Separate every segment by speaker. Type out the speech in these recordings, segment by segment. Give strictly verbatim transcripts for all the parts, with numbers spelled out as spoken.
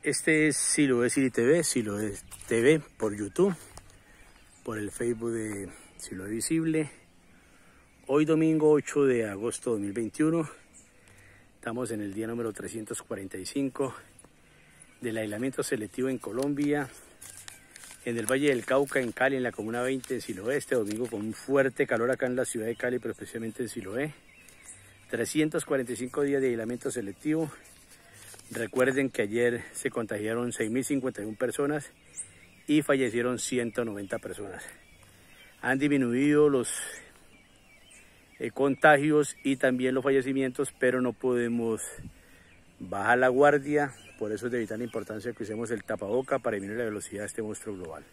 Speaker 1: Este es Siloé City T V, Siloé T V por YouTube, por el Facebook de Siloé Visible. Hoy domingo ocho de agosto de dos mil veintiuno, estamos en el día número trescientos cuarenta y cinco del aislamiento selectivo en Colombia, en el Valle del Cauca, en Cali, en la Comuna veinte de Siloé. Este domingo con un fuerte calor acá en la ciudad de Cali, pero especialmente en Siloé. trescientos cuarenta y cinco días de aislamiento selectivo. Recuerden que ayer se contagiaron seis mil cincuenta y una personas y fallecieron ciento noventa personas. Han disminuido los eh, contagios y también los fallecimientos, pero no podemos bajar la guardia. Por eso es de vital importancia que usemos el tapaboca para disminuir la velocidad de este monstruo global.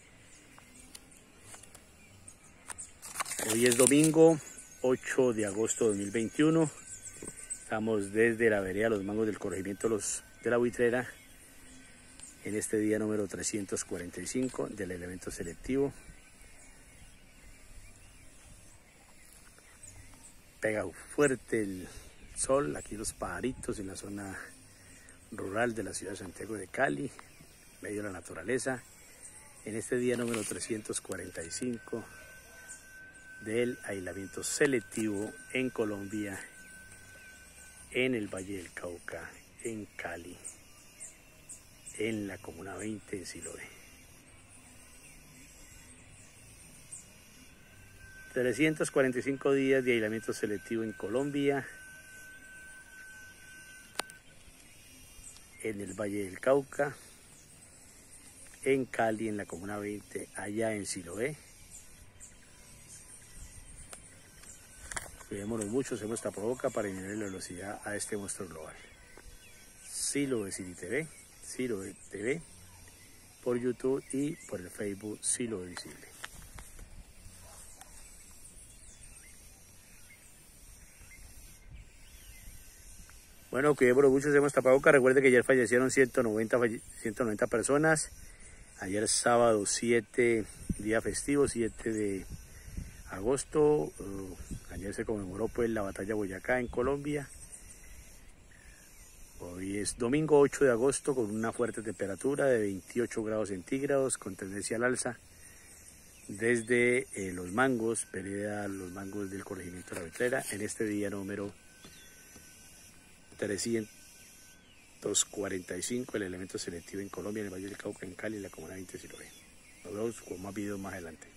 Speaker 1: Hoy es domingo ocho de agosto de dos mil veintiuno. Estamos desde la vereda Los Mangos del corregimiento Los de la Buitrera en este día número trescientos cuarenta y cinco del aislamiento selectivo. Pega fuerte el sol, aquí los pajaritos en la zona rural de la ciudad de Santiago de Cali, medio de la naturaleza, en este día número trescientos cuarenta y cinco del aislamiento selectivo en Colombia, en el Valle del Cauca, en Cali, en la Comuna veinte de Siloé. trescientos cuarenta y cinco días de aislamiento selectivo en Colombia, en el Valle del Cauca, en Cali, en la Comuna veinte, allá en Siloé. Cuidémonos mucho, hacemos tapaboca para disminuir la velocidad a este monstruo global. Siloé City T V, Siloé T V por YouTube y por el Facebook Siloé Visible. Bueno, cuidémonos mucho, hacemos tapaboca. Recuerden que ayer fallecieron ciento noventa, ciento noventa personas. Ayer sábado siete, día festivo, siete de agosto. Uh, ayer se conmemoró pues la batalla de Boyacá en Colombia. Hoy es domingo ocho de agosto con una fuerte temperatura de veintiocho grados centígrados con tendencia al alza desde eh, Los Mangos, vereda Los Mangos del corregimiento de la Buitrera, en este día número trescientos cuarenta y cinco el aislamiento selectivo en Colombia, en el Valle del Cauca, en Cali, en la Comuna veinte de Siloé. Nos vemos con más videos más adelante.